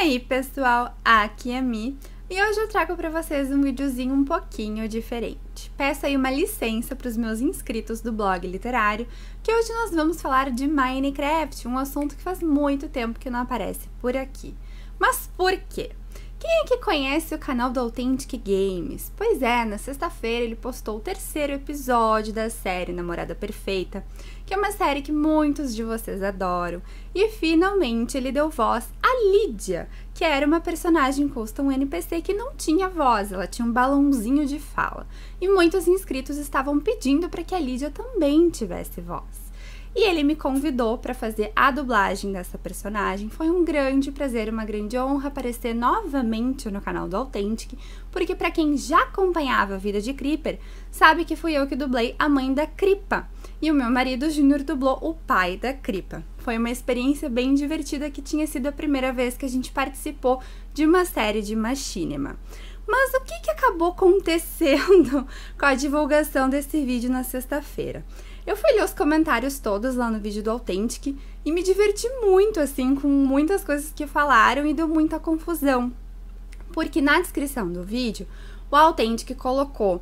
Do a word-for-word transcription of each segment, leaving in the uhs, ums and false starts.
aí pessoal, aqui é a Mi e hoje eu trago pra vocês um videozinho um pouquinho diferente. Peço aí uma licença para os meus inscritos do blog literário, que hoje nós vamos falar de Minecraft, um assunto que faz muito tempo que não aparece por aqui. Mas por quê? Quem é que conhece o canal do Authentic Games? Pois é, na sexta-feira ele postou o terceiro episódio da série Namorada Perfeita, que é uma série que muitos de vocês adoram, e finalmente ele deu voz a Lídia, que era uma personagem custom N P C que não tinha voz, ela tinha um balãozinho de fala, e muitos inscritos estavam pedindo para que a Lídia também tivesse voz. E ele me convidou para fazer a dublagem dessa personagem. Foi um grande prazer, uma grande honra aparecer novamente no canal do Authentic, porque para quem já acompanhava a vida de Creeper, sabe que fui eu que dublei a mãe da Cripa. E o meu marido Júnior dublou o pai da Cripa. Foi uma experiência bem divertida que tinha sido a primeira vez que a gente participou de uma série de Machinima. Mas o que, que acabou acontecendo com a divulgação desse vídeo na sexta-feira? Eu fui ler os comentários todos lá no vídeo do Authentic e me diverti muito, assim, com muitas coisas que falaram e deu muita confusão. Porque na descrição do vídeo, o Authentic colocou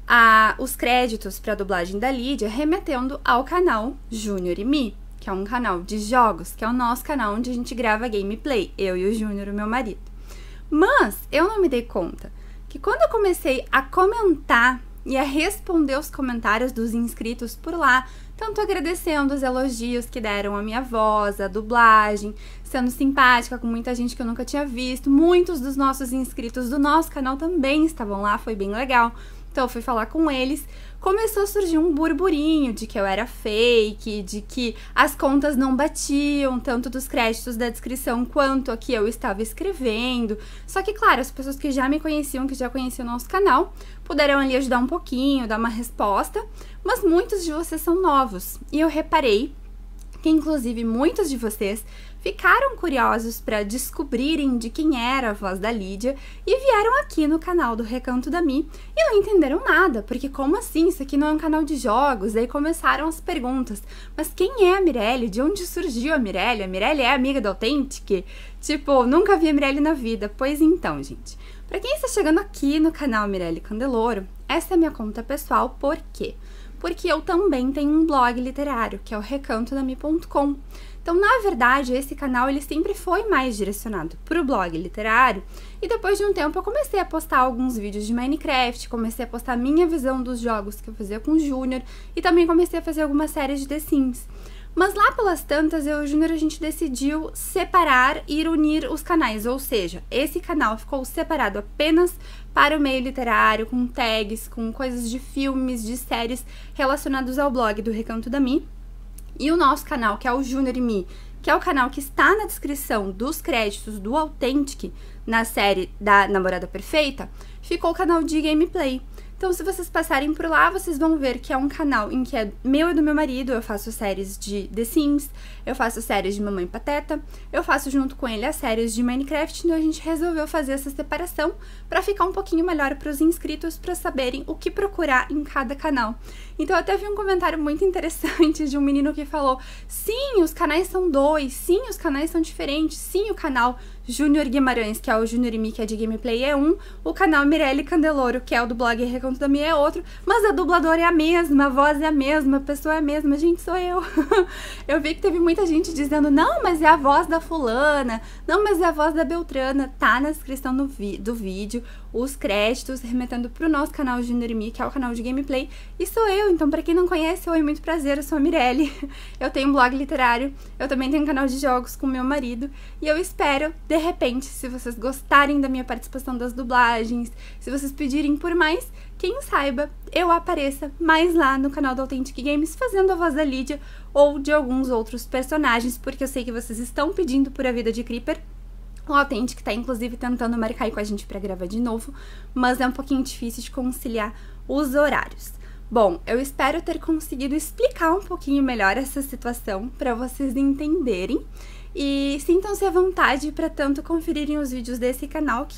a, os créditos para a dublagem da Lídia remetendo ao canal Júnior e Mi, que é um canal de jogos, que é o nosso canal onde a gente grava gameplay, eu e o Júnior, o meu marido. Mas eu não me dei conta que quando eu comecei a comentar e a responder os comentários dos inscritos por lá, tanto agradecendo os elogios que deram à minha voz, a dublagem, sendo simpática com muita gente que eu nunca tinha visto, muitos dos nossos inscritos do nosso canal também estavam lá, foi bem legal. Então eu fui falar com eles, começou a surgir um burburinho de que eu era fake, de que as contas não batiam, tanto dos créditos da descrição quanto a que eu estava escrevendo. Só que, claro, as pessoas que já me conheciam, que já conheciam o nosso canal, puderam ali ajudar um pouquinho, dar uma resposta, mas muitos de vocês são novos. E eu reparei que, inclusive, muitos de vocês ficaram curiosos para descobrirem de quem era a voz da Lídia e vieram aqui no canal do Recanto da Mi e não entenderam nada, porque como assim? Isso aqui não é um canal de jogos? Aí começaram as perguntas, mas quem é a Mirelle? De onde surgiu a Mirelle? A Mirelle é amiga do Authentic? Tipo, nunca vi a Mirelle na vida. Pois então, gente, para quem está chegando aqui no canal Mirelle Candeloro, essa é a minha conta pessoal, por quê? Porque eu também tenho um blog literário, que é o recanto da mi ponto com. Então, na verdade, esse canal ele sempre foi mais direcionado para o blog literário, e depois de um tempo eu comecei a postar alguns vídeos de Minecraft, comecei a postar minha visão dos jogos que eu fazia com o Júnior, e também comecei a fazer algumas séries de The Sims. Mas lá pelas tantas, eu e o Júnior, a gente decidiu separar e unir os canais, ou seja, esse canal ficou separado apenas para o meio literário, com tags, com coisas de filmes, de séries relacionados ao blog do Recanto da Mi. E o nosso canal, que é o Júnior e Mi, que é o canal que está na descrição dos créditos do Authentic, na série da Namorada Perfeita, ficou o canal de gameplay. Então, se vocês passarem por lá, vocês vão ver que é um canal em que é meu e do meu marido. Eu faço séries de The Sims, eu faço séries de Mamãe Pateta, eu faço junto com ele as séries de Minecraft, então a gente resolveu fazer essa separação para ficar um pouquinho melhor para os inscritos, para saberem o que procurar em cada canal. Então, eu até vi um comentário muito interessante de um menino que falou: sim, os canais são dois, sim, os canais são diferentes, sim, o canal Júnior Guimarães, que é o Júnior e Mi, que é de gameplay, é um, o canal Mirelle Candeloro, que é o do blog Recanto da Mi, é outro, mas a dubladora é a mesma, a voz é a mesma, a pessoa é a mesma, gente, sou eu. Eu vi que teve muita gente dizendo: não, mas é a voz da fulana, não, mas é a voz da Beltrana. Tá na descrição do, vi do vídeo os créditos remetendo pro nosso canal Júnior e Mi, que é o canal de gameplay, e sou eu. Então, pra quem não conhece, oi, muito prazer, eu sou a Mirelle. Eu tenho um blog literário, eu também tenho um canal de jogos com meu marido, e eu espero, de repente, se vocês gostarem da minha participação das dublagens, se vocês pedirem por mais, quem saiba, eu apareça mais lá no canal do Authentic Games fazendo a voz da Lídia ou de alguns outros personagens, porque eu sei que vocês estão pedindo por A Vida de Creeper. O Authentic tá inclusive tentando marcar aí com a gente pra gravar de novo, mas é um pouquinho difícil de conciliar os horários. Bom, eu espero ter conseguido explicar um pouquinho melhor essa situação para vocês entenderem. E sintam-se à vontade para tanto conferirem os vídeos desse canal, que é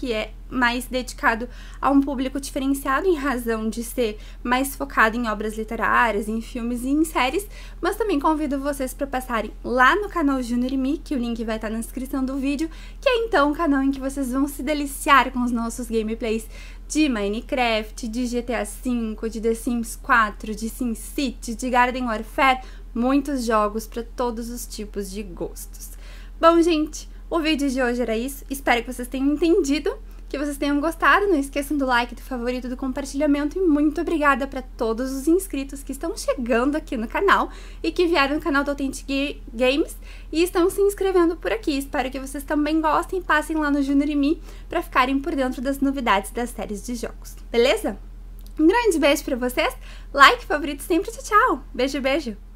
mais dedicado a um público diferenciado em razão de ser mais focado em obras literárias, em filmes e em séries, mas também convido vocês para passarem lá no canal Junior e Mi, que o link vai estar na descrição do vídeo, que é então o canal em que vocês vão se deliciar com os nossos gameplays de Minecraft, de G T A cinco, de The Sims quatro, de SimCity, de Garden Warfare, muitos jogos para todos os tipos de gostos. Bom, gente, o vídeo de hoje era isso, espero que vocês tenham entendido, que vocês tenham gostado, não esqueçam do like, do favorito, do compartilhamento e muito obrigada para todos os inscritos que estão chegando aqui no canal e que vieram no canal do Authentic Games e estão se inscrevendo por aqui. Espero que vocês também gostem e passem lá no Junior e Mi para ficarem por dentro das novidades das séries de jogos, beleza? Um grande beijo para vocês, like, favorito sempre, tchau, tchau, beijo, beijo!